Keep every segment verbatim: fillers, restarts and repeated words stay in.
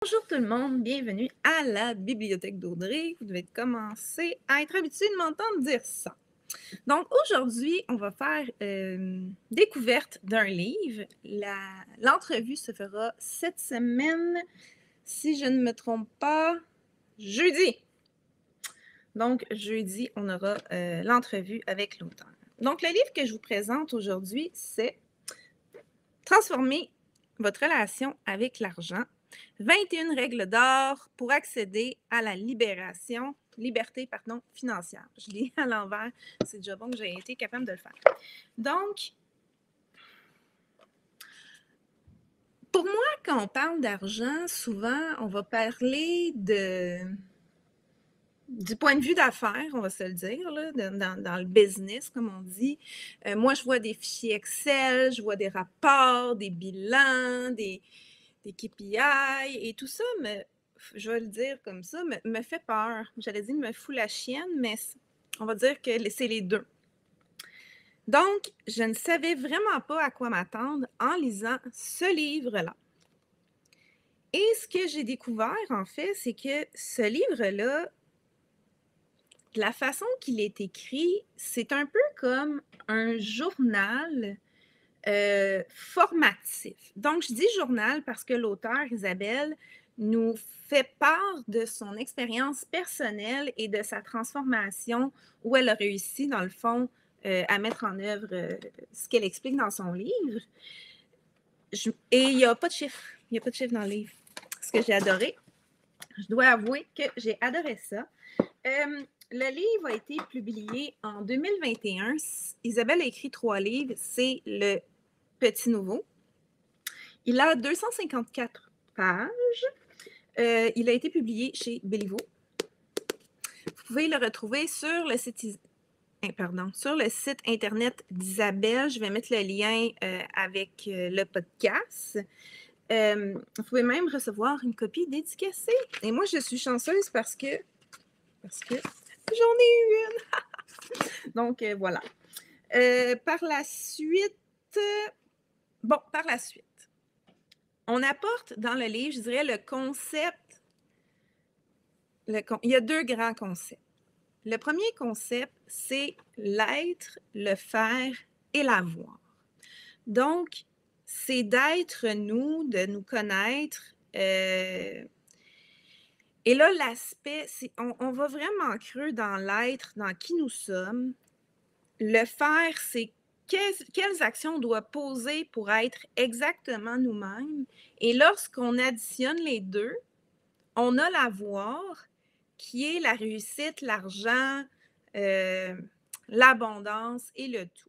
Bonjour tout le monde, bienvenue à la bibliothèque d'Audrey. Vous devez commencer à être habitué de m'entendre dire ça. Donc aujourd'hui, on va faire euh, découverte d'un livre. La- L'entrevue se fera cette semaine, si je ne me trompe pas, jeudi. Donc jeudi, on aura euh, l'entrevue avec l'auteur. Donc le livre que je vous présente aujourd'hui, c'est Transformer votre relation avec l'argent. vingt et une règles d'or pour accéder à la libération, liberté pardon, financière. Je lis à l'envers, c'est déjà bon que j'ai été capable de le faire. Donc, pour moi, quand on parle d'argent, souvent, on va parler de du point de vue d'affaires, on va se le dire, là, dans, dans le business, comme on dit. Euh, moi, je vois des fichiers Excel, je vois des rapports, des bilans, des, des K P I, et tout ça, me, je vais le dire comme ça, me, me fait peur. J'allais dire me fout la chienne, mais on va dire que c'est les deux. Donc, je ne savais vraiment pas à quoi m'attendre en lisant ce livre-là. Et ce que j'ai découvert, en fait, c'est que ce livre-là, la façon qu'il est écrit, c'est un peu comme un journal euh, formatif. Donc, je dis journal parce que l'auteur, Isabelle, nous fait part de son expérience personnelle et de sa transformation où elle a réussi, dans le fond, euh, à mettre en œuvre euh, ce qu'elle explique dans son livre. Je- et il n'y a pas de chiffre. Il n'y a pas de chiffre dans le livre. Ce que j'ai adoré. Je dois avouer que j'ai adoré ça. Euh, le livre a été publié en deux mille vingt et un. Isabelle a écrit trois livres. C'est le Petit Nouveau. Il a deux cent cinquante-quatre pages. Euh, il a été publié chez Béliveau. Vous pouvez le retrouver sur le site, eh, pardon, sur le site internet d'Isabelle. Je vais mettre le lien euh, avec euh, le podcast. Euh, vous pouvez même recevoir une copie dédicacée. Et moi, je suis chanceuse parce que, parce que j'en ai eu une. Donc, euh, voilà. Euh, par la suite, bon, par la suite, on apporte dans le livre, je dirais, le concept. Le, il y a deux grands concepts. Le premier concept, c'est l'être, le faire et l'avoir. Donc, c'est d'être nous, de nous connaître. Euh, et là, l'aspect, c'est on, on va vraiment creux dans l'être, dans qui nous sommes. Le faire, c'est quelles, quelles actions on doit poser pour être exactement nous-mêmes. Et lorsqu'on additionne les deux, on a l'avoir, qui est la réussite, l'argent, euh, l'abondance et le tout.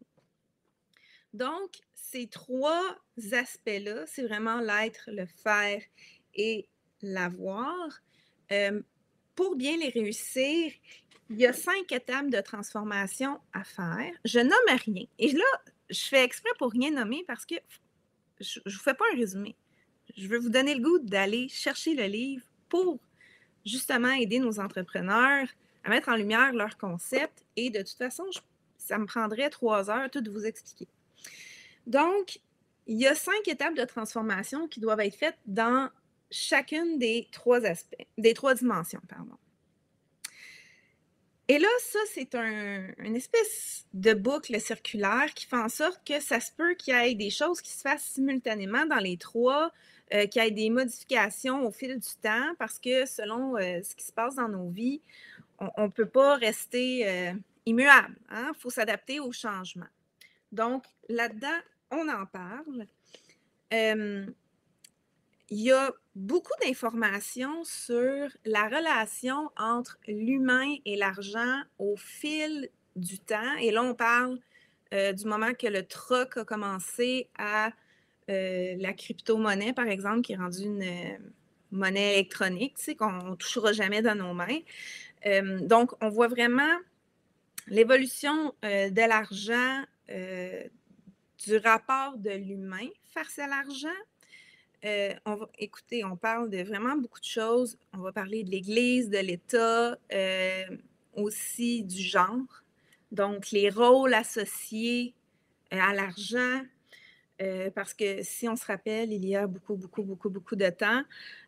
Donc, ces trois aspects-là, c'est vraiment l'être, le faire et l'avoir. Euh, pour bien les réussir, il y a cinq étapes de transformation à faire. Je nomme rien. Et là, je fais exprès pour rien nommer parce que je ne vous fais pas un résumé. Je veux vous donner le goût d'aller chercher le livre pour justement aider nos entrepreneurs à mettre en lumière leurs concepts. Et de toute façon, je, ça me prendrait trois heures tout de vous expliquer. Donc, il y a cinq étapes de transformation qui doivent être faites dans chacune des trois aspects, des trois dimensions, pardon. Et là, ça, c'est un, une espèce de boucle circulaire qui fait en sorte que ça se peut qu'il y ait des choses qui se fassent simultanément dans les trois, euh, qu'il y ait des modifications au fil du temps, parce que selon euh, ce qui se passe dans nos vies, on ne peut pas rester euh, immuable. Il hein? faut s'adapter aux changements. Donc, là-dedans, on en parle. Euh, il y a beaucoup d'informations sur la relation entre l'humain et l'argent au fil du temps. Et là, on parle euh, du moment que le troc a commencé à euh, la crypto-monnaie, par exemple, qui est rendue une euh, monnaie électronique, tu sais, qu'on ne touchera jamais dans nos mains. Euh, donc, on voit vraiment l'évolution euh, de l'argent, euh, du rapport de l'humain face à l'argent. Euh, on va, écoutez, on parle de vraiment beaucoup de choses. On va parler de l'Église, de l'État, euh, aussi du genre. Donc, les rôles associés euh, à l'argent. Euh, parce que si on se rappelle, il y a beaucoup, beaucoup, beaucoup, beaucoup de temps,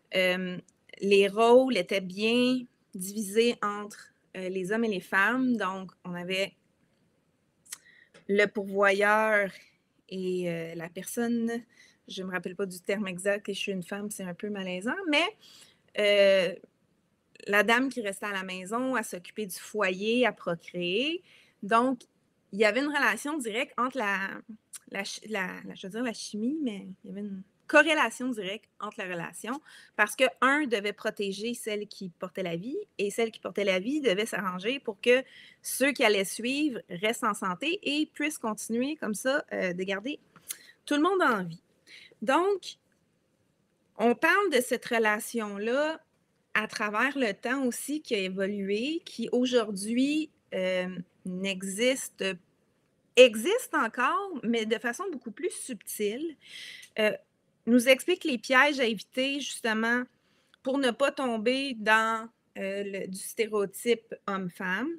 Euh, les rôles étaient bien divisés entre euh, les hommes et les femmes. Donc, on avait le pourvoyeur et euh, la personne, je ne me rappelle pas du terme exact, et je suis une femme, c'est un peu malaisant, mais euh, la dame qui restait à la maison à s'occuper du foyer, à procréer. Donc, il y avait une relation directe entre la, la, la, la je veux dire la chimie, mais il y avait une corrélation directe entre la relation parce que un devait protéger celle qui portait la vie et celle qui portait la vie devait s'arranger pour que ceux qui allaient suivre restent en santé et puissent continuer comme ça euh, de garder tout le monde en vie. Donc, on parle de cette relation-là à travers le temps aussi qui a évolué, qui aujourd'hui euh, n'existe, existe encore, mais de façon beaucoup plus subtile. Euh, nous explique les pièges à éviter justement pour ne pas tomber dans euh, le, du stéréotype homme-femme.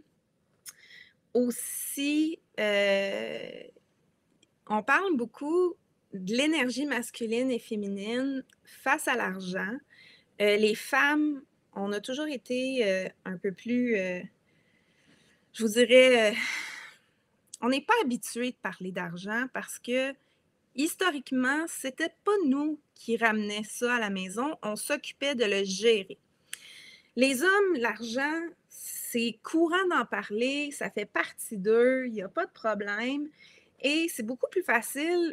Aussi, euh, on parle beaucoup de l'énergie masculine et féminine face à l'argent. Euh, les femmes, on a toujours été euh, un peu plus, euh, je vous dirais, euh, on n'est pas habitué de parler d'argent parce que historiquement, c'était pas nous qui ramenions ça à la maison, on s'occupait de le gérer. Les hommes, l'argent, c'est courant d'en parler, ça fait partie d'eux, il n'y a pas de problème et c'est beaucoup plus facile.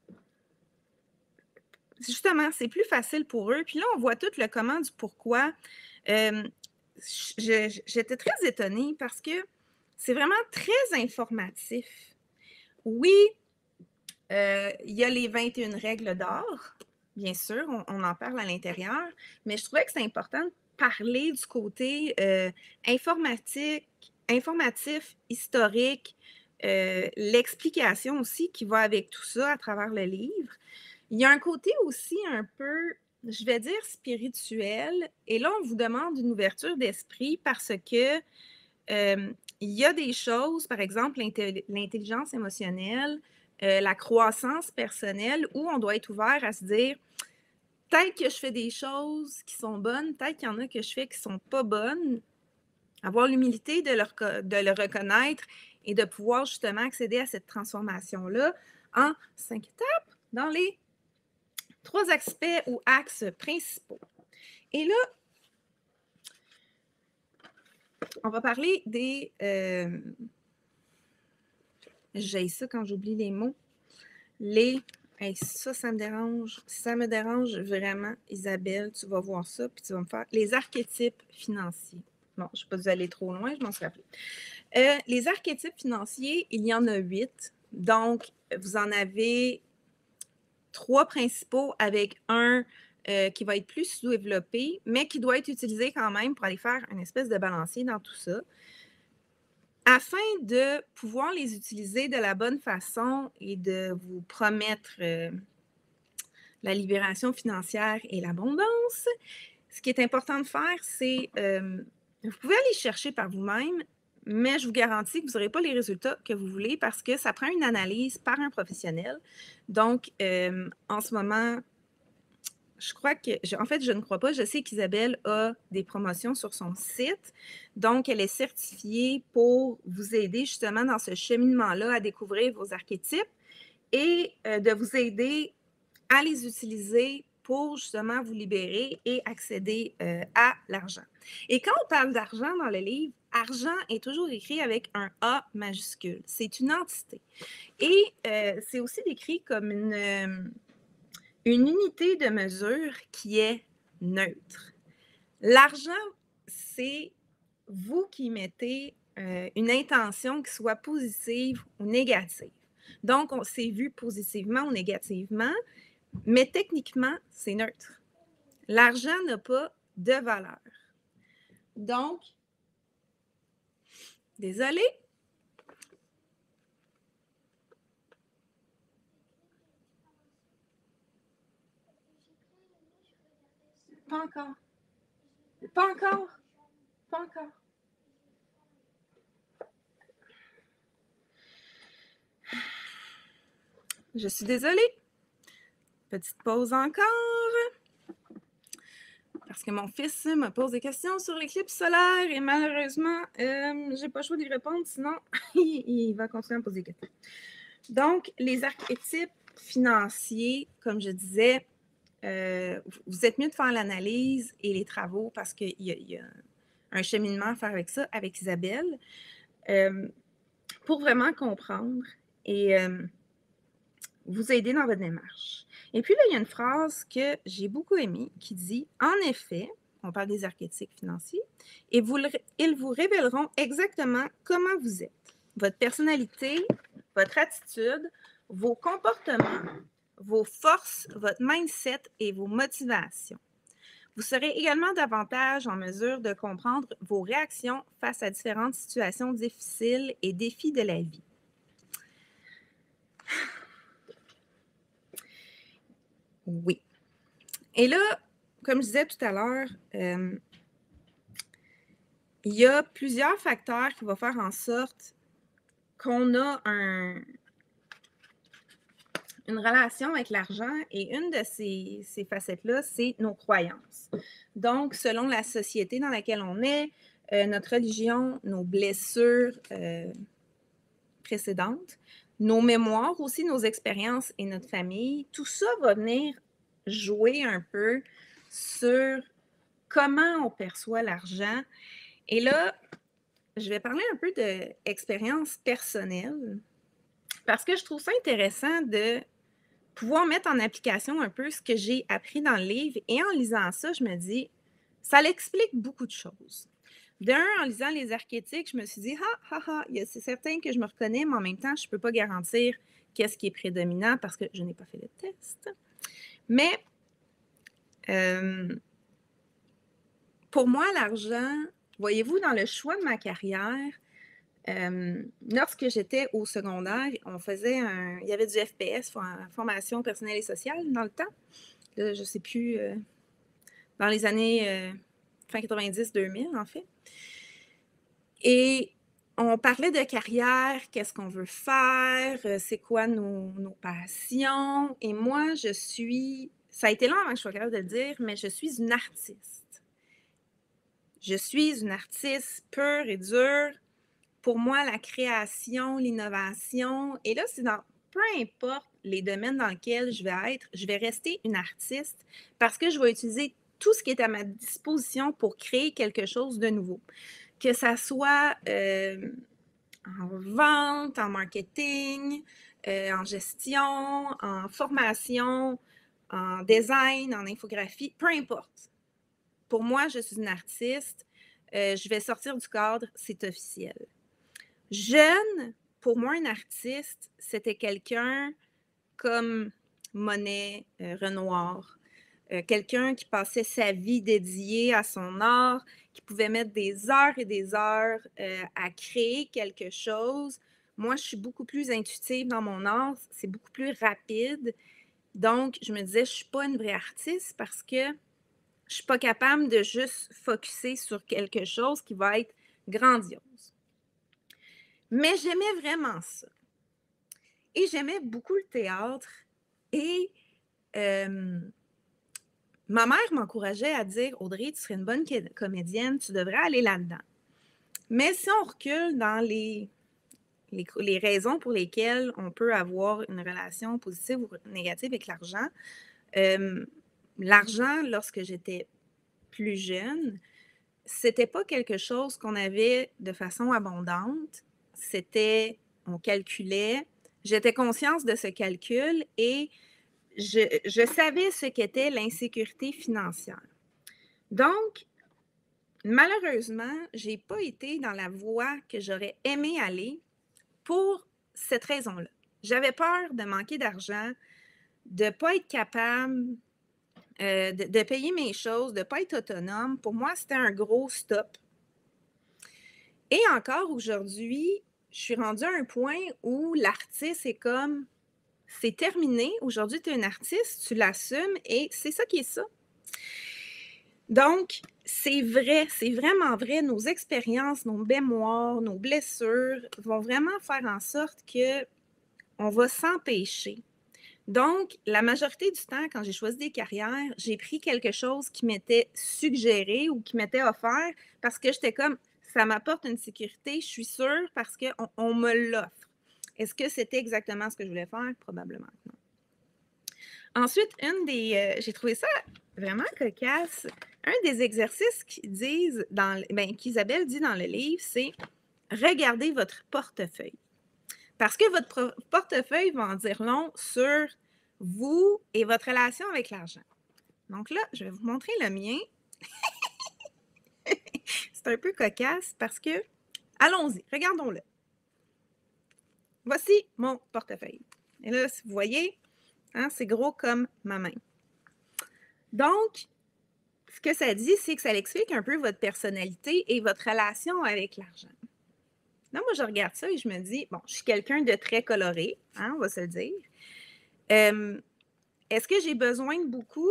Justement, c'est plus facile pour eux. Puis là, on voit tout le comment du pourquoi. Euh, je, j'étais très étonnée parce que c'est vraiment très informatif. Oui, euh, il y a les vingt et une règles d'or, bien sûr, on, on en parle à l'intérieur, mais je trouvais que c'est important de parler du côté euh, informatique, informatif, historique, euh, l'explication aussi qui va avec tout ça à travers le livre. Il y a un côté aussi un peu, je vais dire, spirituel. Et là, on vous demande une ouverture d'esprit parce que euh, il y a des choses, par exemple, l'intelligence émotionnelle, euh, la croissance personnelle, où on doit être ouvert à se dire, peut-être que je fais des choses qui sont bonnes, peut-être qu'il y en a que je fais qui ne sont pas bonnes. Avoir l'humilité de, de le reconnaître et de pouvoir justement accéder à cette transformation-là en cinq étapes dans les trois aspects ou axes principaux. Et là, on va parler des... Euh, j'ai ça quand j'oublie les mots. Les... Hey, ça, ça me dérange. Ça me dérange vraiment, Isabelle. Tu vas voir ça, puis tu vas me faire... Les archétypes financiers. Bon, je ne vais pas vous aller trop loin, je m'en suis rappelée. Euh, les archétypes financiers, il y en a huit. Donc, vous en avez trois principaux avec un euh, qui va être plus sous-développé, mais qui doit être utilisé quand même pour aller faire une espèce de balancier dans tout ça. Afin de pouvoir les utiliser de la bonne façon et de vous promettre euh, la libération financière et l'abondance, ce qui est important de faire, c'est, euh, vous pouvez aller chercher par vous-même, mais je vous garantis que vous n'aurez pas les résultats que vous voulez parce que ça prend une analyse par un professionnel. Donc, euh, en ce moment, je crois que, je, en fait, je ne crois pas, je sais qu'Isabelle a des promotions sur son site, donc elle est certifiée pour vous aider justement dans ce cheminement-là à découvrir vos archétypes et euh, de vous aider à les utiliser pour justement vous libérer et accéder euh, à l'argent. Et quand on parle d'argent dans le livre, argent est toujours écrit avec un A majuscule. C'est une entité. Et euh, c'est aussi décrit comme une, euh, une unité de mesure qui est neutre. L'argent, c'est vous qui mettez euh, une intention qui soit positive ou négative. Donc, on s'est vu positivement ou négativement, mais techniquement, c'est neutre. L'argent n'a pas de valeur. Donc, désolé. Pas encore. Pas encore. Pas encore. Je suis désolée. Petite pause encore. parce que mon fils me pose des questions sur l'éclipse solaire et malheureusement, euh, j'ai pas le choix d'y répondre, sinon il, il va continuer à me poser des questions. Donc, les archétypes financiers, comme je disais, euh, vous êtes mieux de faire l'analyse et les travaux parce qu'il y, y a un cheminement à faire avec ça, avec Isabelle, euh, pour vraiment comprendre et euh, vous aider dans votre démarche. Et puis là, il y a une phrase que j'ai beaucoup aimée qui dit « En effet, on parle des archétypes financiers, et vous, ils vous révéleront exactement comment vous êtes, votre personnalité, votre attitude, vos comportements, vos forces, votre mindset et vos motivations. Vous serez également davantage en mesure de comprendre vos réactions face à différentes situations difficiles et défis de la vie. » Oui. Et là, comme je disais tout à l'heure, euh, il y a plusieurs facteurs qui vont faire en sorte qu'on a un, une relation avec l'argent et une de ces, ces facettes-là, c'est nos croyances. Donc, selon la société dans laquelle on est, euh, notre religion, nos blessures euh, précédentes, nos mémoires aussi, nos expériences et notre famille, tout ça va venir jouer un peu sur comment on perçoit l'argent. Et là, je vais parler un peu d'expérience personnelle parce que je trouve ça intéressant de pouvoir mettre en application un peu ce que j'ai appris dans le livre. Et en lisant ça, je me dis, ça l'explique beaucoup de choses. D'un, en lisant les archétypes, je me suis dit, ah, ah, ah, c'est certain que je me reconnais, mais en même temps, je ne peux pas garantir qu'est-ce qui est prédominant parce que je n'ai pas fait le test. Mais euh, pour moi, l'argent, voyez-vous, dans le choix de ma carrière, euh, lorsque j'étais au secondaire, on faisait un, il y avait du F P S, formation personnelle et sociale, dans le temps. Là, je ne sais plus, euh, dans les années euh, fin quatre-vingt-dix deux mille, en fait. Et on parlait de carrière, qu'est-ce qu'on veut faire, euh, c'est quoi nos, nos passions. Et moi, je suis, ça a été long avant que je sois capable de le dire, mais je suis une artiste. Je suis une artiste pure et dure. Pour moi, la création, l'innovation, et là, c'est dans peu importe les domaines dans lesquels je vais être, je vais rester une artiste parce que je vais utiliser tout ce qui est à ma disposition pour créer quelque chose de nouveau. Que ça soit euh, en vente, en marketing, euh, en gestion, en formation, en design, en infographie, peu importe. Pour moi, je suis une artiste. Euh, je vais sortir du cadre, c'est officiel. Jeune, pour moi, un artiste, c'était quelqu'un comme Monet, euh, Renoir, euh, quelqu'un qui passait sa vie dédiée à son art, qui pouvait mettre des heures et des heures euh, à créer quelque chose. Moi, je suis beaucoup plus intuitive dans mon art, c'est beaucoup plus rapide. Donc, je me disais, je ne suis pas une vraie artiste parce que je ne suis pas capable de juste focusser sur quelque chose qui va être grandiose. Mais j'aimais vraiment ça. Et j'aimais beaucoup le théâtre. Et euh, ma mère m'encourageait à dire « Audrey, tu serais une bonne comédienne, tu devrais aller là-dedans. » Mais si on recule dans les, les, les raisons pour lesquelles on peut avoir une relation positive ou négative avec l'argent, euh, l'argent, lorsque j'étais plus jeune, c'était pas quelque chose qu'on avait de façon abondante. C'était, on calculait. J'étais consciente de ce calcul et je, je savais ce qu'était l'insécurité financière. Donc, malheureusement, je n'ai pas été dans la voie que j'aurais aimé aller pour cette raison-là. J'avais peur de manquer d'argent, de ne pas être capable euh, de, de payer mes choses, de ne pas être autonome. Pour moi, c'était un gros stop. Et encore aujourd'hui, je suis rendue à un point où l'artiste est comme, c'est terminé, aujourd'hui tu es un artiste, tu l'assumes et c'est ça qui est ça. Donc, c'est vrai, c'est vraiment vrai, nos expériences, nos mémoires, nos blessures vont vraiment faire en sorte qu'on va s'empêcher Donc, la majorité du temps, quand j'ai choisi des carrières, j'ai pris quelque chose qui m'était suggéré ou qui m'était offert parce que j'étais comme, ça m'apporte une sécurité, je suis sûre, parce qu'on on me l'offre. Est-ce que c'était exactement ce que je voulais faire? Probablement que non. Ensuite, une des, euh, j'ai trouvé ça vraiment cocasse. Un des exercices qu'ils disent dans, le- ben, qu'Isabelle dit dans le livre, c'est regardez votre portefeuille. Parce que votre pro- portefeuille va en dire long sur vous et votre relation avec l'argent. Donc là, je vais vous montrer le mien. C'est un peu cocasse parce que, allons-y, regardons-le. Voici mon portefeuille. Et là, si vous voyez, hein, c'est gros comme ma main. Donc, ce que ça dit, c'est que ça explique un peu votre personnalité et votre relation avec l'argent. Là, moi, je regarde ça et je me dis, bon, je suis quelqu'un de très coloré, hein, on va se le dire. Euh, Est-ce que j'ai besoin de beaucoup?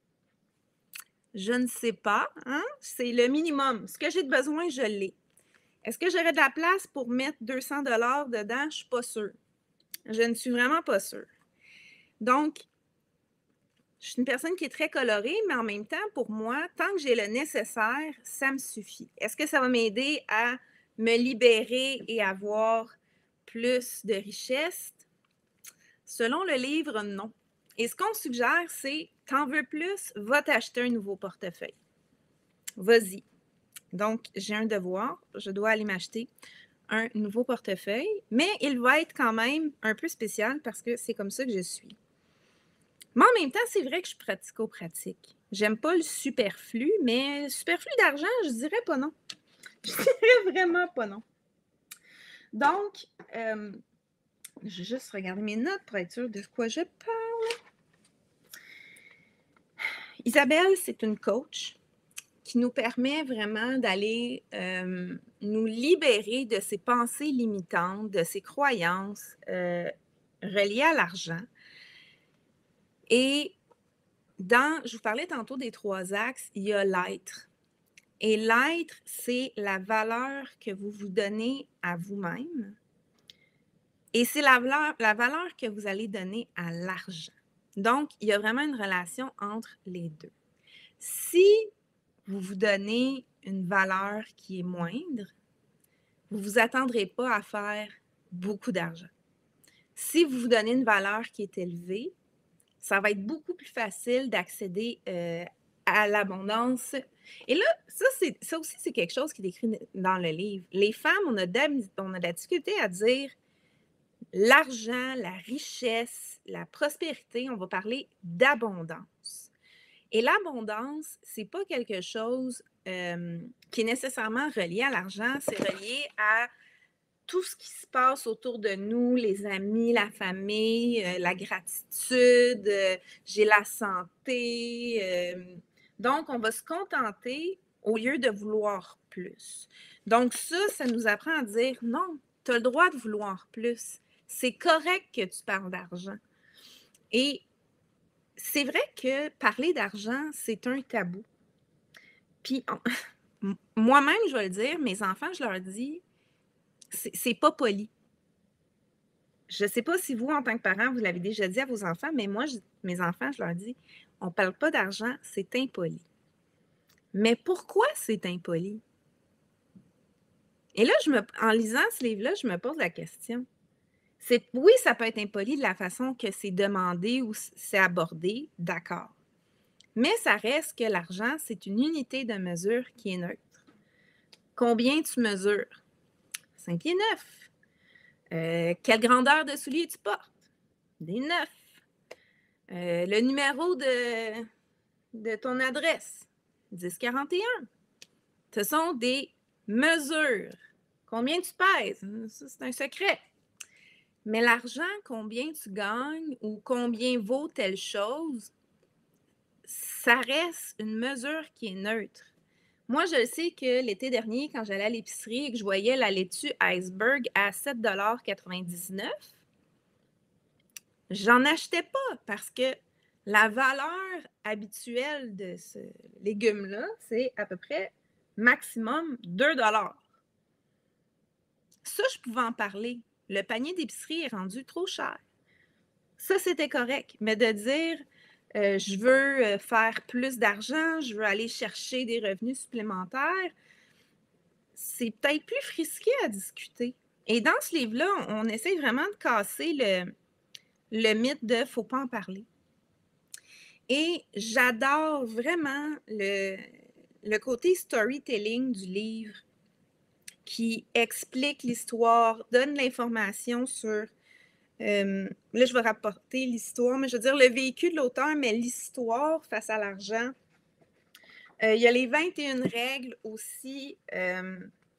Je ne sais pas, hein? C'est le minimum. Ce que j'ai de besoin, je l'ai. Est-ce que j'aurais de la place pour mettre deux cents dollars dedans? Je ne suis pas sûre. Je ne suis vraiment pas sûre. Donc, je suis une personne qui est très colorée, mais en même temps, pour moi, tant que j'ai le nécessaire, ça me suffit. Est-ce que ça va m'aider à me libérer et avoir plus de richesse? Selon le livre, non. Et ce qu'on suggère, c'est t'en veux plus, va t'acheter un nouveau portefeuille. Vas-y. Donc, j'ai un devoir, je dois aller m'acheter un nouveau portefeuille, mais il va être quand même un peu spécial parce que c'est comme ça que je suis. Mais en même temps, c'est vrai que je suis pratico-pratique. J'aime pas le superflu, mais superflu d'argent, je dirais pas non. Je dirais vraiment pas non. Donc, euh, je vais juste regarder mes notes pour être sûre de quoi je parle. Isabelle, c'est une coach qui nous permet vraiment d'aller euh, nous libérer de ces pensées limitantes, de ces croyances euh, reliées à l'argent. Et dans, je vous parlais tantôt des trois axes, il y a l'être. Et l'être, c'est la valeur que vous vous donnez à vous-même. Et c'est la valeur, la valeur que vous allez donner à l'argent. Donc, il y a vraiment une relation entre les deux. Si vous vous donnez une valeur qui est moindre, vous ne vous attendrez pas à faire beaucoup d'argent. Si vous vous donnez une valeur qui est élevée, ça va être beaucoup plus facile d'accéder euh, à l'abondance. Et là, ça, c'est, ça aussi, c'est quelque chose qui est écrit dans le livre. Les femmes, on a, de, on a de la difficulté à dire l'argent, la richesse, la prospérité, on va parler d'abondance. Et l'abondance, c'est pas quelque chose euh, qui est nécessairement relié à l'argent, c'est relié à tout ce qui se passe autour de nous, les amis, la famille, euh, la gratitude, euh, j'ai la santé. Euh, donc, on va se contenter au lieu de vouloir plus. Donc, ça, ça nous apprend à dire non, tu as le droit de vouloir plus. C'est correct que tu parles d'argent. Et c'est vrai que parler d'argent, c'est un tabou. Puis, on, moi-même, je vais le dire, mes enfants, je leur dis, c'est, c'est pas poli. Je ne sais pas si vous, en tant que parent, vous l'avez déjà dit à vos enfants, mais moi, je, mes enfants, je leur dis, on ne parle pas d'argent, c'est impoli. Mais pourquoi c'est impoli? Et là, je me, en lisant ce livre-là, je me pose la question. C'est, oui, ça peut être impoli de la façon que c'est demandé ou c'est abordé, d'accord. Mais ça reste que l'argent, c'est une unité de mesure qui est neutre. Combien tu mesures? Cinq pieds neuf. Euh, quelle grandeur de souliers tu portes? Des neufs. Euh, le numéro de, de ton adresse, dix quarante et un. Ce sont des mesures. Combien tu pèses? Ça, c'est un secret. Mais l'argent, combien tu gagnes ou combien vaut telle chose, ça reste une mesure qui est neutre. Moi, je sais que l'été dernier, quand j'allais à l'épicerie et que je voyais la laitue iceberg à sept dollars quatre-vingt-dix-neuf, j'en achetais pas parce que la valeur habituelle de ce légume-là, c'est à peu près maximum deux dollars. Ça, je pouvais en parler. Le panier d'épicerie est rendu trop cher. Ça, c'était correct. Mais de dire, euh, je veux euh, faire plus d'argent, je veux aller chercher des revenus supplémentaires, c'est peut-être plus frisqué à discuter. Et dans ce livre-là, on, on essaie vraiment de casser le, le mythe de faut pas en parler. Et j'adore vraiment le, le côté storytelling du livre qui explique l'histoire, donne l'information sur... euh, là, je vais rapporter l'histoire, mais je veux dire le vécu de l'auteur, mais l'histoire face à l'argent. Euh, il y a les vingt et une règles aussi euh,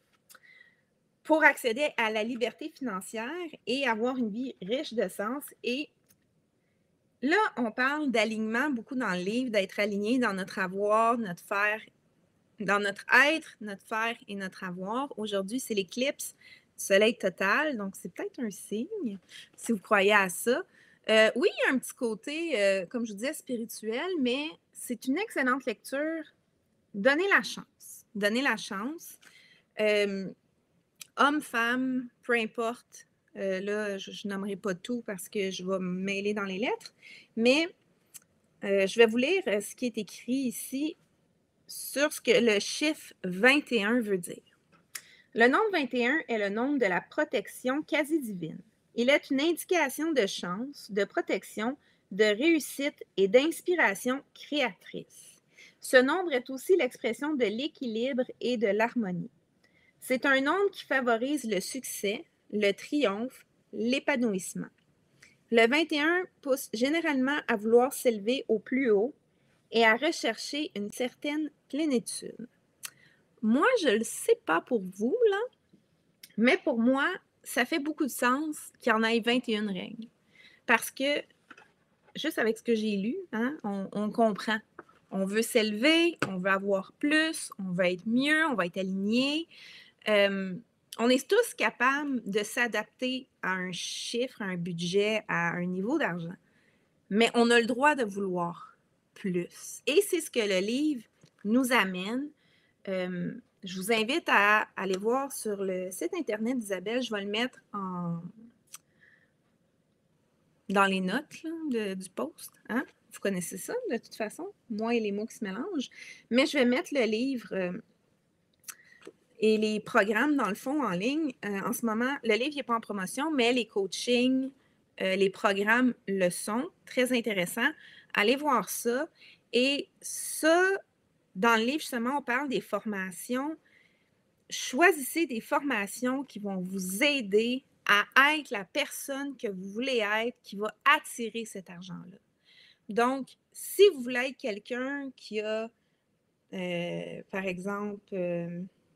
pour accéder à la liberté financière et avoir une vie riche de sens. Et là, on parle d'alignement beaucoup dans le livre, d'être aligné dans notre avoir, notre faire, dans notre être, notre faire et notre avoir. Aujourd'hui, c'est l'éclipse du soleil total, donc c'est peut-être un signe, si vous croyez à ça. Euh, oui, il y a un petit côté, euh, comme je vous disais, spirituel, mais c'est une excellente lecture. Donnez la chance. Donnez la chance. Euh, homme, femme, peu importe. Euh, là, je, je nommerai pas tout parce que je vais me mêler dans les lettres, mais euh, je vais vous lire ce qui est écrit ici sur ce que le chiffre vingt et un veut dire. Le nombre vingt et un est le nombre de la protection quasi divine. Il est une indication de chance, de protection, de réussite et d'inspiration créatrice. Ce nombre est aussi l'expression de l'équilibre et de l'harmonie. C'est un nombre qui favorise le succès, le triomphe, l'épanouissement. Le vingt et un pousse généralement à vouloir s'élever au plus haut et à rechercher une certaine plénitude. Moi, je ne le sais pas pour vous, là, mais pour moi, ça fait beaucoup de sens qu'il y en ait vingt et une règles. Parce que, juste avec ce que j'ai lu, hein, on, on comprend. On veut s'élever, on veut avoir plus, on veut être mieux, on va être aligné. Euh, on est tous capables de s'adapter à un chiffre, à un budget, à un niveau d'argent. Mais on a le droit de vouloir plus. Et c'est ce que le livre nous amène. Euh, je vous invite à aller voir sur le site internet d'Isabelle. Je vais le mettre en... dans les notes là, de, du post. Hein? Vous connaissez ça, de toute façon, moi et les mots qui se mélangent. Mais je vais mettre le livre euh, et les programmes, dans le fond, en ligne. Euh, en ce moment, le livre n'est pas en promotion, mais les coachings, euh, les programmes le sont. Très intéressant. Allez voir ça. Et ça, dans le livre, justement, on parle des formations. Choisissez des formations qui vont vous aider à être la personne que vous voulez être, qui va attirer cet argent-là. Donc, si vous voulez être quelqu'un qui a, euh, par exemple, euh,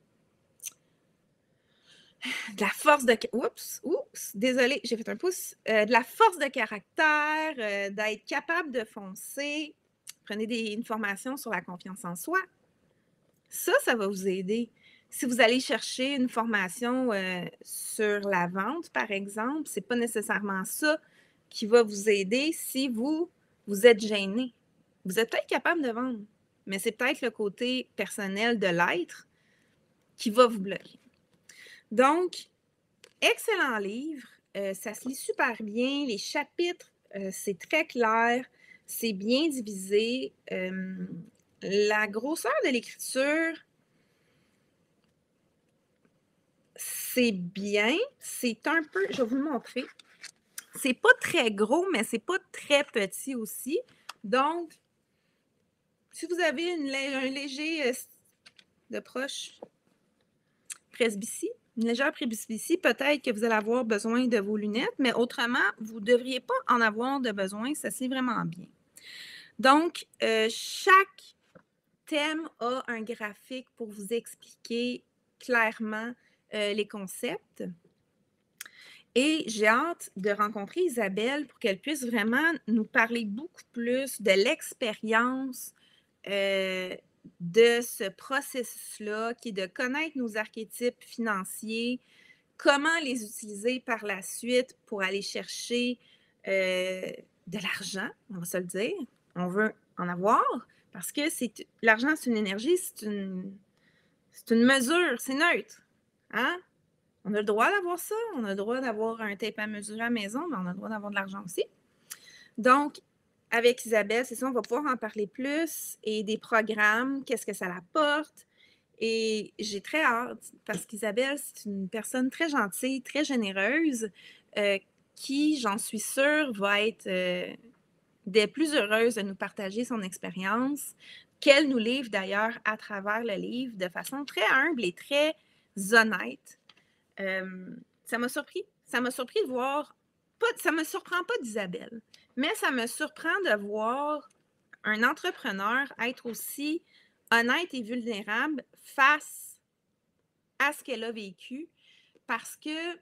de la force de... Oups, oups, désolée, j'ai fait un pouce. Euh, de la force de caractère, euh, d'être capable de foncer. Prenez des, une formation sur la confiance en soi. Ça, ça va vous aider. Si vous allez chercher une formation euh, sur la vente, par exemple, ce n'est pas nécessairement ça qui va vous aider si vous, vous êtes gêné. Vous êtes peut-être capable de vendre, mais c'est peut-être le côté personnel de l'être qui va vous bloquer. Donc, excellent livre. Euh, ça se lit super bien. Les chapitres, euh, c'est très clair. C'est bien divisé. Euh, la grosseur de l'écriture, c'est bien. C'est un peu, je vais vous le montrer. C'est pas très gros, mais c'est pas très petit aussi. Donc, si vous avez une, un léger euh, de proche presbytie, une légère presbytie, peut-être que vous allez avoir besoin de vos lunettes, mais autrement, vous ne devriez pas en avoir de besoin. Ça, c'est vraiment bien. Donc, euh, chaque thème a un graphique pour vous expliquer clairement euh, les concepts. Et j'ai hâte de rencontrer Isabelle pour qu'elle puisse vraiment nous parler beaucoup plus de l'expérience euh, de ce processus-là, qui est de connaître nos archétypes financiers, comment les utiliser par la suite pour aller chercher euh, de l'argent, on va se le dire. On veut en avoir parce que c'est l'argent, c'est une énergie, c'est une, c'est une mesure, c'est neutre. Hein? On a le droit d'avoir ça, on a le droit d'avoir un tape à mesurer à la maison, mais on a le droit d'avoir de l'argent aussi. Donc, avec Isabelle, c'est ça, on va pouvoir en parler plus et des programmes, qu'est-ce que ça apporte. Et j'ai très hâte parce qu'Isabelle, c'est une personne très gentille, très généreuse, euh, qui, j'en suis sûre, va être euh, des plus heureuses de nous partager son expérience, qu'elle nous livre d'ailleurs à travers le livre de façon très humble et très honnête. Euh, ça m'a surpris. Ça m'a surpris de voir, pas, ça me surprend pas d'Isabelle, mais ça me surprend de voir un entrepreneur être aussi honnête et vulnérable face à ce qu'elle a vécu parce que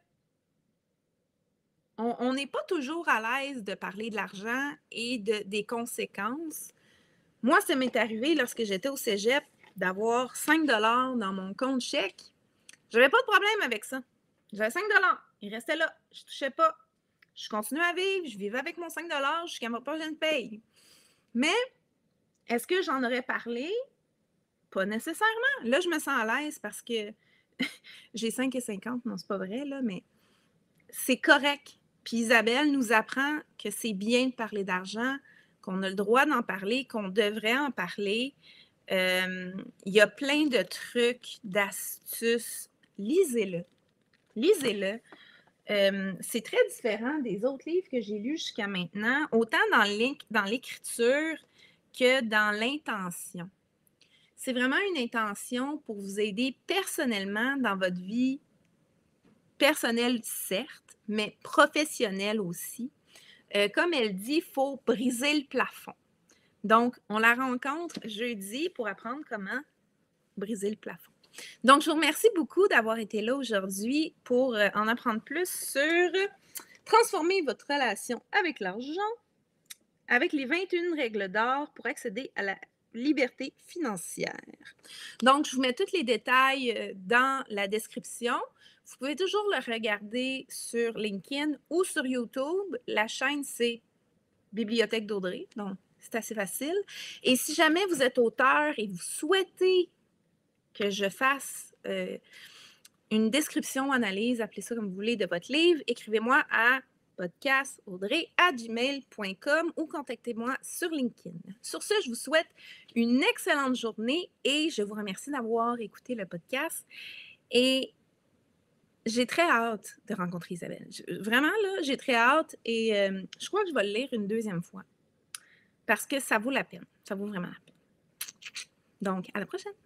on n'est pas toujours à l'aise de parler de l'argent et de, des conséquences. Moi, ça m'est arrivé lorsque j'étais au cégep d'avoir cinq dollars dans mon compte chèque. J'avais pas de problème avec ça. J'avais cinq dollars. Il restait là. Je ne touchais pas. Je continuais à vivre. Je vivais avec mon cinq dollars jusqu'à ma prochaine paye. Mais est-ce que j'en aurais parlé? Pas nécessairement. Là, je me sens à l'aise parce que j'ai cinq et cinquante. Non, c'est pas vrai, là, mais c'est correct. Puis Isabelle nous apprend que c'est bien de parler d'argent, qu'on a le droit d'en parler, qu'on devrait en parler. Euh, il y a plein de trucs, d'astuces. Lisez-le. Lisez-le. Euh, c'est très différent des autres livres que j'ai lus jusqu'à maintenant, autant dans l'écriture que dans l'intention. C'est vraiment une intention pour vous aider personnellement dans votre vie personnelle, certes, mais professionnelle aussi. Euh, comme elle dit, il faut briser le plafond. Donc, on la rencontre jeudi pour apprendre comment briser le plafond. Donc, je vous remercie beaucoup d'avoir été là aujourd'hui pour euh, en apprendre plus sur transformer votre relation avec l'argent, avec les vingt et une règles d'or pour accéder à la liberté financière. Donc, je vous mets tous les détails dans la description. Vous pouvez toujours le regarder sur LinkedIn ou sur YouTube. La chaîne, c'est Bibliothèque d'Audrey, donc c'est assez facile. Et si jamais vous êtes auteur et vous souhaitez que je fasse euh, une description, analyse, appelez ça comme vous voulez, de votre livre, écrivez-moi à podcast audrey arobase gmail point com ou contactez-moi sur LinkedIn. Sur ce, je vous souhaite une excellente journée et je vous remercie d'avoir écouté le podcast. Et j'ai très hâte de rencontrer Isabelle. Vraiment, là, j'ai très hâte et euh, je crois que je vais le lire une deuxième fois parce que ça vaut la peine. Ça vaut vraiment la peine. Donc, à la prochaine!